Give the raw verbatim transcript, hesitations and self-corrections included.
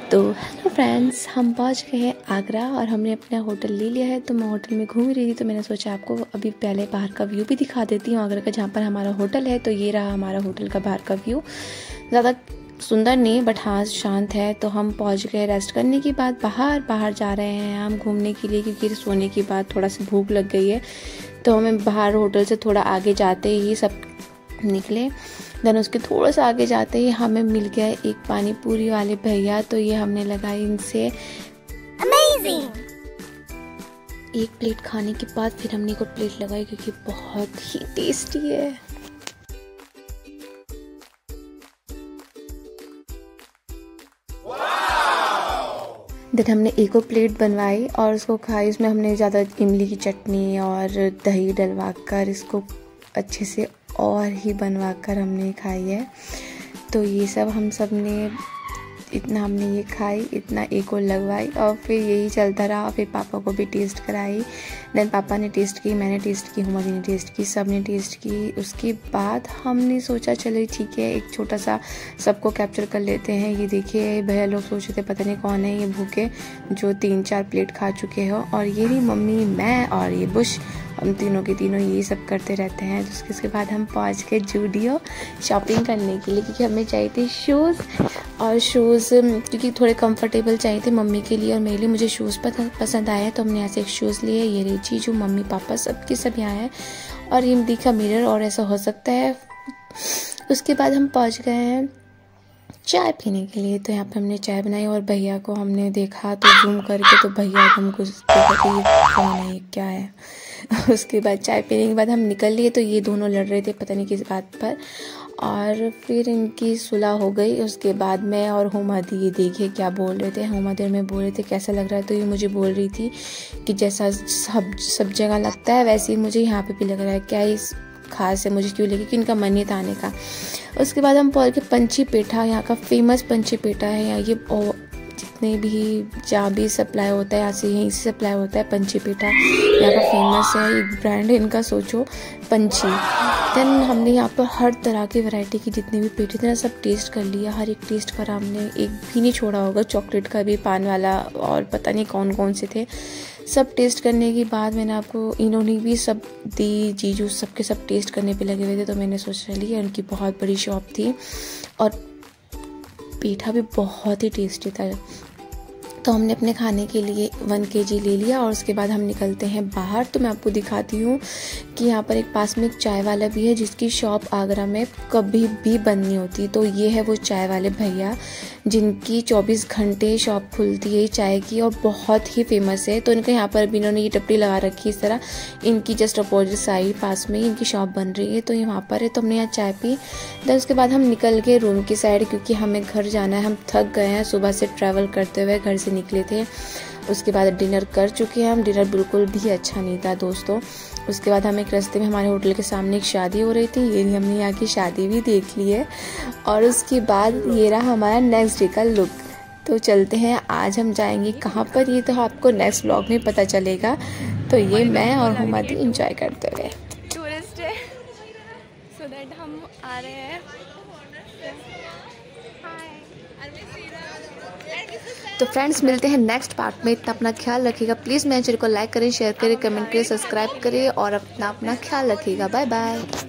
तो hello friends, हम पहुंच गए हैं आगरा और हमने अपना होटल ले लिया है। तो मैं होटल में घूम रही थी तो मैंने सोचा आपको अभी पहले बाहर का व्यू भी दिखा देती हूँ आगरा का, जहाँ पर हमारा होटल है। तो ये रहा हमारा होटल का बाहर का व्यू। ज़्यादा सुंदर नहीं बट हाँ शांत है। तो हम पहुंच गए रेस्ट करने के बाद, बाहर बाहर जा रहे हैं हम घूमने के लिए, क्योंकि सोने के बाद थोड़ा सी भूख लग गई है। तो हमें बाहर होटल से थोड़ा आगे जाते ही सब निकले। देन उसके थोड़ा सा आगे जाते ही हमें मिल गया एक पानी पूरी वाले भैया। तो ये हमने लगाई इनसे अमेजिंग एक प्लेट खाने के बाद फिर हमने एक प्लेट लगाई, क्योंकि बहुत ही टेस्टी है। देन हमने एक और प्लेट बनवाई और उसको खाई। उसमें हमने ज़्यादा इमली की चटनी और दही डलवा कर इसको अच्छे से और ही बनवा कर हमने खाई है। तो ये सब हम सब ने इतना हमने ये खाई, इतना एक और लगवाई और फिर यही चलता रहा। फिर पापा को भी टेस्ट कराई। देन पापा ने टेस्ट की, मैंने टेस्ट की, हुमादी ने टेस्ट की, सब ने टेस्ट की। उसके बाद हमने सोचा चले ठीक है एक छोटा सा सबको कैप्चर कर लेते हैं। ये देखिए भैया लोग सोचे थे पता नहीं कौन है ये भूखे जो तीन चार प्लेट खा चुके हो। और ये रही मम्मी, मैं और ये बुश, हम तीनों के तीनों यही सब करते रहते हैं। तो उसके बाद हम पहुंच गए जूडियो शॉपिंग करने के लिए, क्योंकि हमें चाहिए थे शूज़। और शूज़ क्योंकि थोड़े कंफर्टेबल चाहिए थे मम्मी के लिए और मेरे लिए। मुझे शूज़ पसंद आया तो हमने यहाँ से एक शूज़ लिए। ये रही चीज़ मम्मी पापा सबके सब यहाँ हैं। और ये दिखा मिरर, और ऐसा हो सकता है। उसके बाद हम पहुँच गए हैं चाय पीने के लिए। तो यहाँ पे हमने चाय बनाई और भैया को हमने देखा तो जूम करके, तो भैया हमको देखा कि ये कौन है, ये क्या है। उसके बाद चाय पीने के बाद हम निकल लिए। तो ये दोनों लड़ रहे थे पता नहीं किस बात पर, और फिर इनकी सुलह हो गई। उसके बाद मैं और हुमादी ये देखिए क्या बोल रहे थे। हुमादी में बोल रहे थे कैसा लग रहा है, तो ये मुझे बोल रही थी कि जैसा सब सब जगह लगता है वैसे ही मुझे यहाँ पे भी लग रहा है, क्या इस खास है, मुझे क्यों लगे कि इनका मन ही था आने का। उसके बाद हम पहुंच के पंछी पेठा, यहाँ का फेमस पंछी पेठा है। यहाँ ये जितने भी जहाँ भी सप्लाई होता है यहाँ से यहीं से सप्लाई होता है पंछी पेठा, यहाँ का फेमस है। एक ब्रांड है इनका, सोचो पंछी। देन हमने यहाँ पर हर तरह की वैरायटी की जितने भी पेठे थे ना सब टेस्ट कर लिया। हर एक टेस्ट करा हमने, एक भी नहीं छोड़ा होगा। चॉकलेट का भी, पान वाला और पता नहीं कौन कौन से थे। सब टेस्ट करने के बाद मैंने आपको, इन्होंने भी सब दी, जीजू सबके सब टेस्ट करने पे लगे हुए थे। तो मैंने सोचा लिया, उनकी बहुत बड़ी शॉप थी और पेठा भी बहुत ही टेस्टी था। तो हमने अपने खाने के लिए वन केजी ले लिया और उसके बाद हम निकलते हैं बाहर। तो मैं आपको दिखाती हूँ कि यहाँ पर एक पास में एक चाय वाला भी है जिसकी शॉप आगरा में कभी भी बंद नहीं होती। तो ये है वो चाय वाले भैया जिनकी चौबीस घंटे शॉप खुलती है चाय की और बहुत ही फेमस है। तो इनका यहाँ पर भी इन्होंने ये टपरी लगा रखी है इस तरह। इनकी जस्ट अपोजिट साइड पास में इनकी शॉप बन रही है, तो यहाँ पर है। तो हमने यहाँ चाय पी। देन उसके बाद हम निकल गए रूम की साइड, क्योंकि हमें घर जाना है। हम थक गए हैं, सुबह से ट्रैवल करते हुए घर से निकले थे। उसके बाद डिनर कर चुके हैं हम। डिनर बिल्कुल भी अच्छा नहीं था दोस्तों। उसके बाद हम एक रास्ते में, हमारे होटल के सामने एक शादी हो रही थी, ये हमने यहाँ की शादी भी देख ली है। और उसके बाद ये रहा हमारा नेक्स्ट डे का लुक। तो चलते हैं, आज हम जाएंगे कहाँ पर ये तो आपको नेक्स्ट व्लॉग में पता चलेगा। तो ये मैं और हुमादी इंजॉय करते हुए टूरिस्ट है, सो दैट हम आ रहे हैं। तो फ्रेंड्स मिलते हैं नेक्स्ट पार्ट में। इतना अपना ख्याल रखिएगा प्लीज़। मेरे चैनल को लाइक करें, शेयर करें, कमेंट करें, सब्सक्राइब करें और अपना अपना ख्याल रखिएगा। Bye bye.